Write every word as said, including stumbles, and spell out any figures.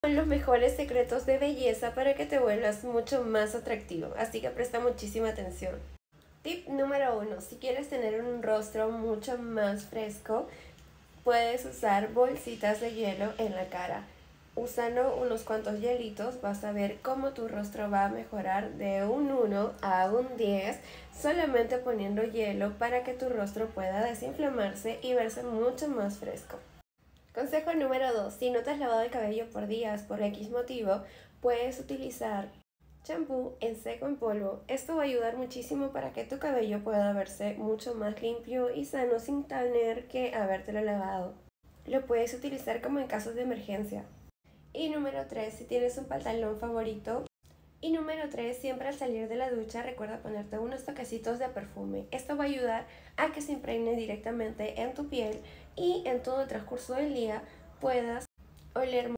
Son los mejores secretos de belleza para que te vuelvas mucho más atractivo, así que presta muchísima atención. Tip número uno, si quieres tener un rostro mucho más fresco, puedes usar bolsitas de hielo en la cara. Usando unos cuantos hielitos vas a ver cómo tu rostro va a mejorar de un uno a un diez solamente poniendo hielo para que tu rostro pueda desinflamarse y verse mucho más fresco. Consejo número dos, si no te has lavado el cabello por días por X motivo, puedes utilizar champú en seco en polvo. Esto va a ayudar muchísimo para que tu cabello pueda verse mucho más limpio y sano sin tener que habértelo lavado. Lo puedes utilizar como en casos de emergencia. Y número tres, si tienes un pantalón favorito. Y número tres, siempre al salir de la ducha recuerda ponerte unos toquecitos de perfume. Esto va a ayudar a que se impregne directamente en tu piel y en todo el transcurso del día puedas oler